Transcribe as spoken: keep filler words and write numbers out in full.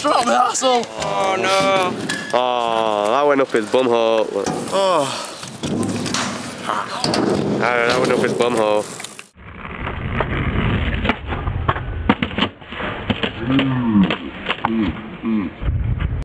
straight up my arsehole. Oh no. Oh, that went up his bumhole. Oh. That went up his bumhole.